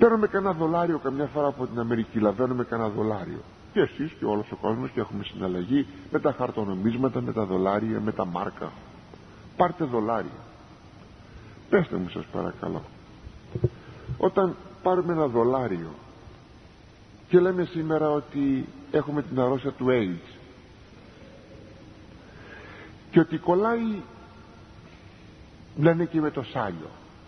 Παίρνουμε κανένα δολάριο καμιά φορά από την Αμερική, λαβαίνουμε κανένα δολάριο. Και εσείς και όλος ο κόσμος, και έχουμε συναλλαγή με τα χαρτονομίσματα, με τα δολάρια, με τα μάρκα. Πάρτε δολάρια. Πέστε μου σας παρακαλώ, όταν πάρουμε ένα δολάριο και λέμε σήμερα ότι έχουμε την αρρώστια του AIDS και ότι κολλάει, λένε, και με το σάλιο.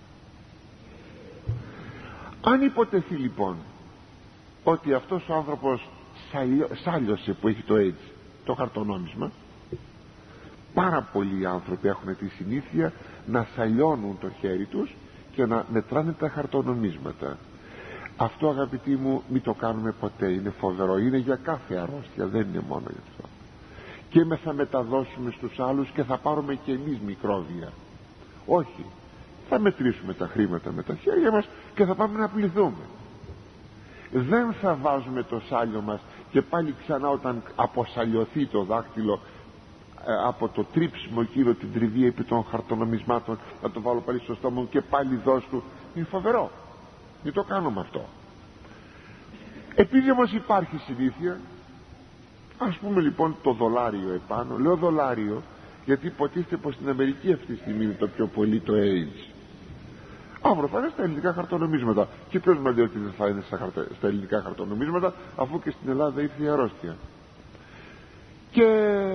Αν υποτεθεί λοιπόν ότι αυτός ο άνθρωπος σάλιωσε, που έχει το AIDS, το χαρτονόμισμα, πάρα πολλοί άνθρωποι έχουν τη συνήθεια να σαλιώνουν το χέρι τους και να μετράνε τα χαρτονομίσματα. Αυτό, αγαπητοί μου, μην το κάνουμε ποτέ. Είναι φοβερό. Είναι για κάθε αρρώστια, δεν είναι μόνο για αυτό. Και θα μεταδώσουμε στους άλλους και θα πάρουμε και εμείς μικρόβια. Όχι, θα μετρήσουμε τα χρήματα με τα χέρια μας και θα πάμε να πληθούμε. Δεν θα βάζουμε το σάλιο μας και πάλι ξανά, όταν αποσαλιωθεί το δάκτυλο από το τρίψιμο εκείνο, την τριβή επί των χαρτονομισμάτων, να το βάλω πάλι στο στόμα μου και πάλι δώσ' του. Είναι φοβερό. Δεν το κάνουμε αυτό. Επειδή όμως υπάρχει συνήθεια, ας πούμε λοιπόν το δολάριο επάνω. Λέω δολάριο γιατί υποτίθεται πως στην Αμερική αυτή τη στιγμή είναι το πιο πολύ το AIDS. Αύριο θα είναι στα ελληνικά χαρτονομίσματα. Και ποιος μας λέει ότι δεν θα είναι στα ελληνικά χαρτονομίσματα, αφού και στην Ελλάδα ήρθε η αρρώστια. Και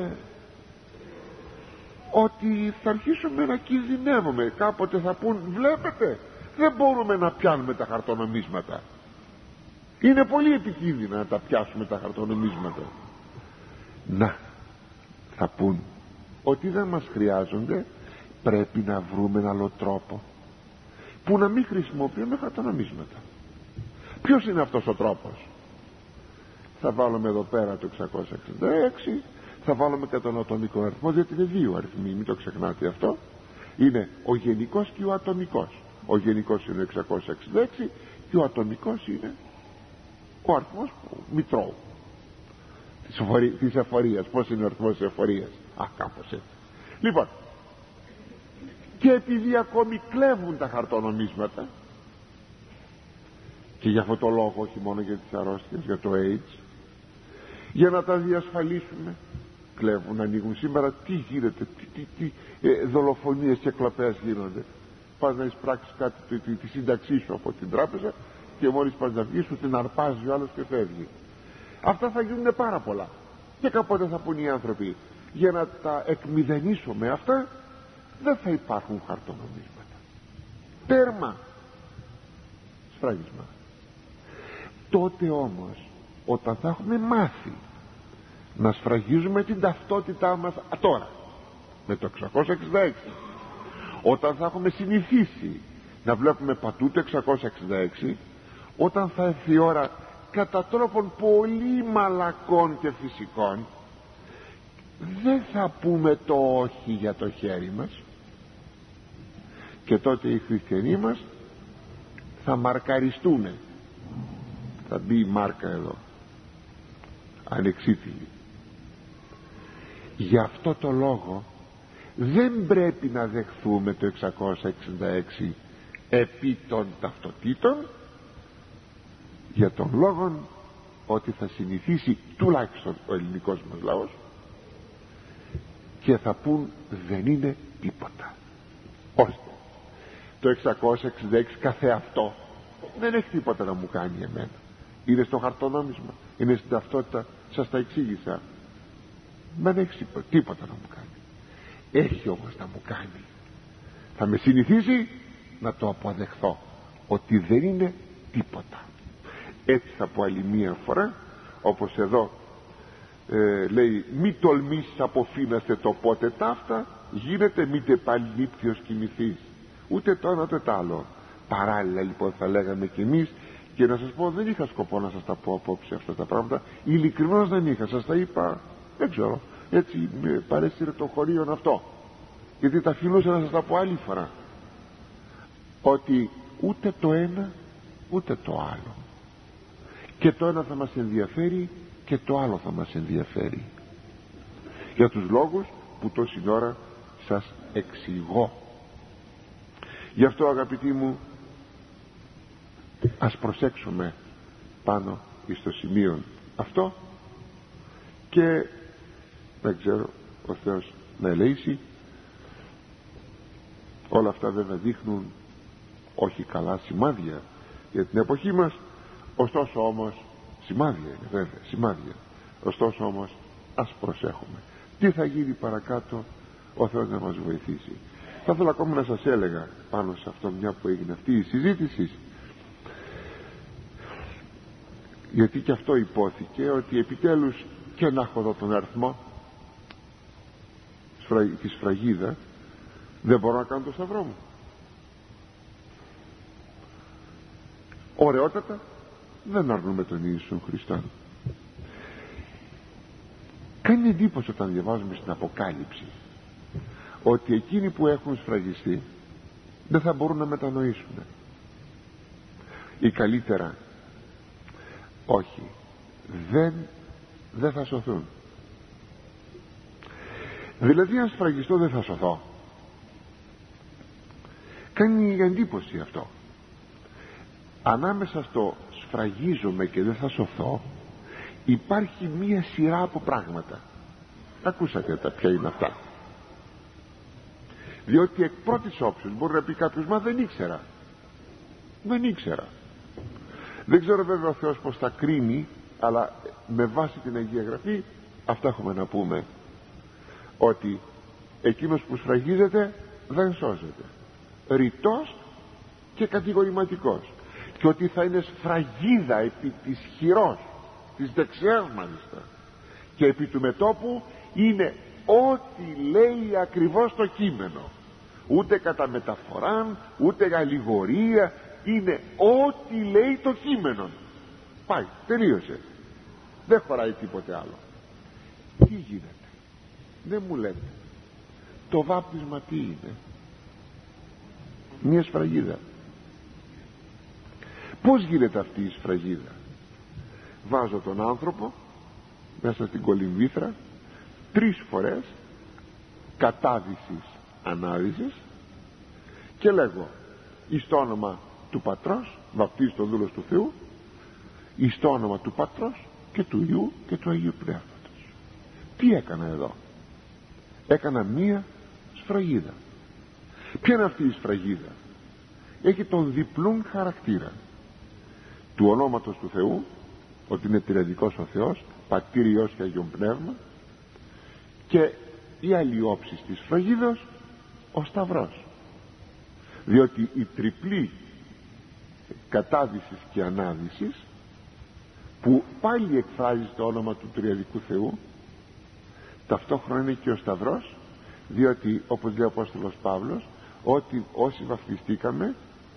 ότι θα αρχίσουμε να κινδυνεύουμε. Κάποτε θα πούν, βλέπετε, δεν μπορούμε να πιάνουμε τα χαρτονομίσματα. Είναι πολύ επικίνδυνα να τα πιάσουμε τα χαρτονομίσματα. Να, θα πούν ότι δεν μας χρειάζονται. Πρέπει να βρούμε ένα άλλο τρόπο που να μην χρησιμοποιούμε χαρτονομίσματα. Ποιος είναι αυτός ο τρόπος? Θα βάλουμε εδώ πέρα το 666, θα βάλουμε και τον ατομικό αριθμό, διότι είναι δύο αριθμοί, μην το ξεχνάτε αυτό. Είναι ο γενικός και ο ατομικός. Ο γενικός είναι 666 και ο ατομικός είναι ο αριθμός μητρώου της εφορίας. Πώς είναι ο αριθμός της εφορίας? Κάπως έτσι. Λοιπόν, και επειδή ακόμη κλέβουν τα χαρτονομίσματα, και για αυτό το λόγο, όχι μόνο για τις αρρώστιες, για το AIDS, για να τα διασφαλίσουμε, κλέβουν, ανοίγουν. Σήμερα τι γίνεται, τι δολοφονίες και κλοπές γίνονται. Πας να εισπράξεις κάτι, τη σύνταξή σου από την τράπεζα, και μόλις πας να βγεις, σου την αρπάζει ο άλλος και φεύγει. Αυτά θα γίνουν πάρα πολλά. Και κάποτε θα πούν οι άνθρωποι, για να τα εκμηδενήσουμε αυτά, δεν θα υπάρχουν χαρτονομίσματα. Τέρμα. Σφράγισμα. Τότε όμως, όταν θα έχουμε μάθει να σφραγίζουμε την ταυτότητά μας τώρα με το 666, όταν θα έχουμε συνηθίσει να βλέπουμε πατού το 666, όταν θα έρθει η ώρα κατά τρόπον πολύ μαλακών και φυσικών, δεν θα πούμε το όχι για το χέρι μας, και τότε οι χριστιανοί μας θα μαρκαριστούν. Θα μπει η μάρκα εδώ, ανεξίτηλη. Γι' αυτό το λόγο δεν πρέπει να δεχθούμε το 666 επί των ταυτοτήτων, για τον λόγο ότι θα συνηθίσει τουλάχιστον ο ελληνικός μας λαός και θα πούν δεν είναι τίποτα. Ώστε το 666 καθεαυτό δεν έχει τίποτα να μου κάνει εμένα. Είναι στο χαρτονόμισμα, είναι στην ταυτότητα, σας τα εξήγησα. Δεν έχει τίποτα να μου κάνει. Έχει όμως να μου κάνει. Θα με συνηθίσει να το αποδεχθώ ότι δεν είναι τίποτα. Έτσι θα πω άλλη μία φορά, όπως εδώ λέει, μη τολμήσεις αποφύναστε το πότε ταύτα γίνεται, μήτε πάλι νύптιος κοιμηθείς. Ούτε το ένα ούτε το άλλο. Παράλληλα λοιπόν θα λέγαμε κι εμείς. Και να σας πω, δεν είχα σκοπό να σας τα πω απόψε αυτά τα πράγματα, ειλικρινώς δεν είχα. Σας τα είπα, δεν ξέρω, έτσι με παρέσυρε το χωρίον αυτό, γιατί τα φιλούσα να σας τα πω άλλη φορά, ότι ούτε το ένα ούτε το άλλο, και το ένα θα μας ενδιαφέρει και το άλλο θα μας ενδιαφέρει, για τους λόγους που τόση ώρα σας εξηγώ. Γι' αυτό, αγαπητοί μου, ας προσέξουμε πάνω στο σημείο αυτό, και δεν ξέρω, ο Θεός να ελέησει. Όλα αυτά βέβαια δείχνουν όχι καλά σημάδια για την εποχή μας, ωστόσο όμως σημάδια είναι, βέβαια σημάδια, ωστόσο όμως ας προσέχουμε. Τι θα γίνει παρακάτω, ο Θεός να μας βοηθήσει. Θα ήθελα ακόμα να σας έλεγα πάνω σε αυτό, μια που έγινε αυτή η συζήτηση, γιατί και αυτό υπόθηκε, ότι επιτέλους, και να έχω εδώ τον αριθμό τη σφραγίδα, δεν μπορώ να κάνω το σταυρό μου. Ωραιότατα, δεν αρνούμε τον Ιησού Χριστό. Κάνει εντύπωση όταν διαβάζουμε στην Αποκάλυψη ότι εκείνοι που έχουν σφραγιστεί δεν θα μπορούν να μετανοήσουν, ή καλύτερα όχι, δεν θα σωθούν. Δηλαδή αν σφραγιστώ δεν θα σωθώ. Κάνει εντύπωση αυτό. Ανάμεσα στο σφραγίζομαι και δεν θα σωθώ υπάρχει μία σειρά από πράγματα. Ακούσατε τα ποια είναι αυτά. Διότι εκ πρώτης όψεως μπορεί να πει κάποιος, μα δεν ήξερα. Δεν ξέρω βέβαια ο Θεός πως θα κρίνει, αλλά με βάση την Αγία Γραφή αυτά έχουμε να πούμε, ότι εκείνος που σφραγίζεται δεν σώζεται, ρητός και κατηγορηματικός, και ότι θα είναι σφραγίδα επί της χειρός, της δεξιάς μάλιστα, και επί του μετώπου είναι ό,τι λέει ακριβώς το κείμενο, ούτε κατά μεταφοράν ούτε αλληγορία, είναι ό,τι λέει το κείμενο. Πάει, τελείωσε, δεν χωράει τίποτε άλλο. Τι γίνεται? Δεν μου λέτε το βάπτισμα τι είναι? Μια σφραγίδα. Πώς γίνεται αυτή η σφραγίδα? Βάζω τον άνθρωπο μέσα στην κολυμβήθρα 3 φορές κατάδυσης ανάδυσης και λέγω εις το όνομα του Πατρός, βαπτίζω το δούλος του Θεού, εις το όνομα του Πατρός και του Υιού και του Αγίου Πνεύματος. Τι έκανα εδώ? Έκανα μία σφραγίδα. Ποια είναι αυτή η σφραγίδα? Έχει τον διπλούν χαρακτήρα του ονόματος του Θεού, ότι είναι τριαδικός ο Θεός, Πατήρ, Υιός και Αγίον Πνεύμα, και η άλλη όψη της σφραγίδας ο Σταυρός, διότι η τριπλή κατάδυσης και ανάδυσης που πάλι εκφράζει το όνομα του τριαδικού Θεού, ταυτόχρονα είναι και ο Σταυρός, διότι όπως λέει ο Απόστολος Παύλος, ότι όσοι βαφτιστήκαμε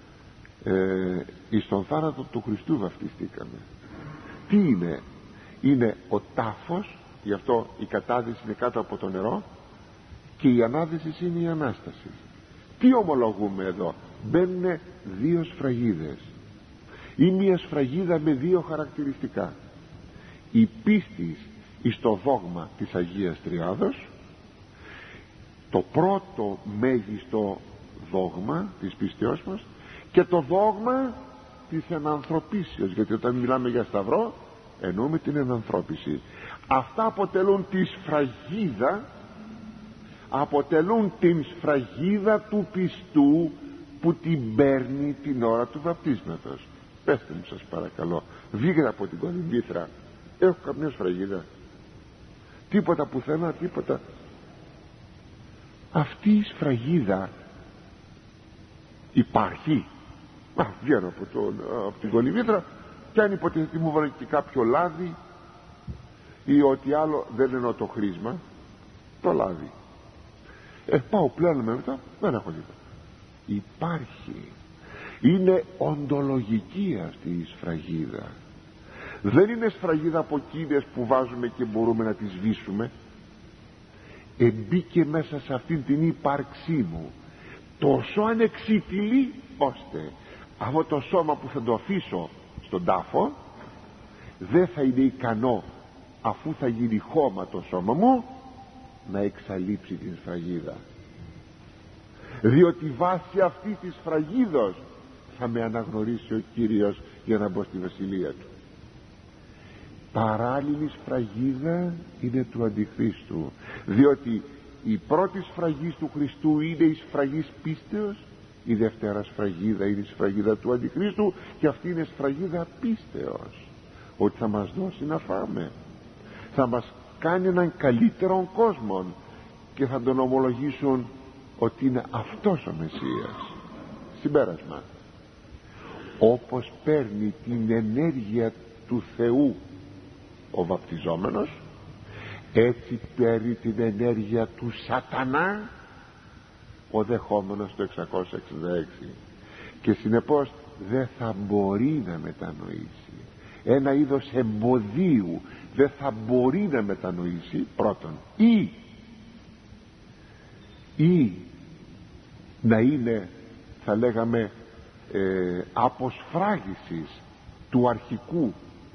εις τον θάνατο του Χριστού βαφτιστήκαμε. Τι είναι? Είναι ο τάφος, γι' αυτό η κατάδυση είναι κάτω από το νερό και η ανάδυση είναι η Ανάσταση. Τι ομολογούμε εδώ? Μπαίνουν 2 σφραγίδες, ή μια σφραγίδα με 2 χαρακτηριστικά: η πίστη εις το δόγμα της Αγίας Τριάδος, το πρώτο μέγιστο δόγμα της πίστεώς μας, και το δόγμα της ενανθρωπίσεως, γιατί όταν μιλάμε για Σταυρό εννοούμε την ενανθρώπιση. Αυτά αποτελούν τη σφραγίδα, αποτελούν την σφραγίδα του πιστού που την παίρνει την ώρα του βαπτίσματος. Πέστε μου σας παρακαλώ, βγήκε από την κολυμβήθρα, έχω καμία σφραγίδα? Τίποτα πουθενά, τίποτα. Αυτή η σφραγίδα υπάρχει? Βγαίνω από την κολυμβήθρα και αν υποτίθεται μου βάλει και κάποιο λάδι ή ό,τι άλλο, δεν εννοώ το χρήσμα, το λάδι, πάω πλέον με μετά, δεν έχω τίποτα. Υπάρχει. Είναι οντολογική αυτή η σφραγίδα. Δεν είναι σφραγίδα από εκείνες που βάζουμε και μπορούμε να τη σβήσουμε. Εμπήκε μέσα σε αυτήν την ύπαρξή μου τόσο ανεξίτηλη, ώστε αυτό το σώμα που θα το αφήσω στον τάφο δεν θα είναι ικανό, αφού θα γίνει χώμα το σώμα μου, να εξαλείψει την σφραγίδα, διότι βάσει αυτή της σφραγίδος θα με αναγνωρίσει ο Κύριος για να μπω στη βασιλεία του. Παράλληλη σφραγίδα είναι του Αντιχρίστου, διότι η πρώτη σφραγής του Χριστού είναι η σφραγής πίστεως, η δεύτερα σφραγίδα είναι η σφραγίδα του Αντιχρίστου, και αυτή είναι σφραγίδα πίστεως, ότι θα μας δώσει να φάμε, θα μας κάνει έναν καλύτερον κόσμο και θα τον ομολογήσουν ότι είναι αυτός ο Μεσσίας. Συμπέρασμα: όπως παίρνει την ενέργεια του Θεού ο βαπτιζόμενος, έτσι παίρνει την ενέργεια του σατανά ο δεχόμενος το 666, και συνεπώς δεν θα μπορεί να μετανοήσει. Ένα είδος εμποδίου, δεν θα μπορεί να μετανοήσει. Πρώτον, ή να είναι, θα λέγαμε, αποσφράγισης του αρχικού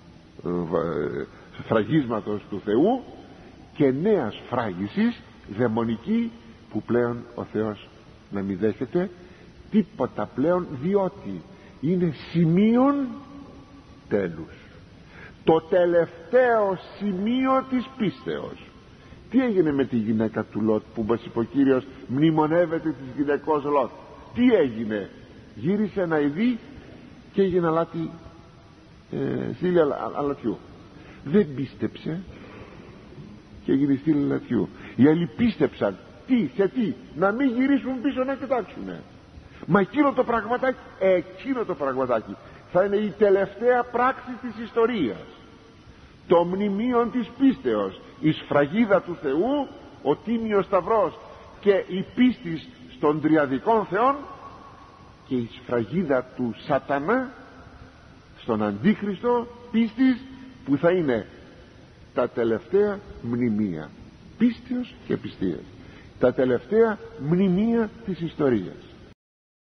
φραγίσματος του Θεού, και νέα σφράγισης δαιμονική, που πλέον ο Θεός να μην δέχεται τίποτα πλέον, διότι είναι σημείον τέλους, το τελευταίο σημείο της πίστεως. Τι έγινε με τη γυναίκα του Λότ, που μας είπε ο Κύριος μνημονεύεται της γυναικός Λότ? Τι έγινε? Γύρισε να ειδεί και έγινε αλάτι, στήλη αλατιού. Δεν πίστεψε και έγινε στήλη αλατιού. Οι άλλοι πίστεψαν. Σε τι? Να μην γυρίσουν πίσω να κοιτάξουνε. Μα εκείνο το πραγματάκι θα είναι η τελευταία πράξη της ιστορίας, το μνημείο της πίστεως, η σφραγίδα του Θεού, ο τίμιος σταυρός και η πίστη στον τριαδικών Θεών, και η σφραγίδα του σατανά στον Αντίχριστο πίστης, που θα είναι τα τελευταία μνημεία πίστεως και πιστείας, τα τελευταία μνημεία της ιστορίας.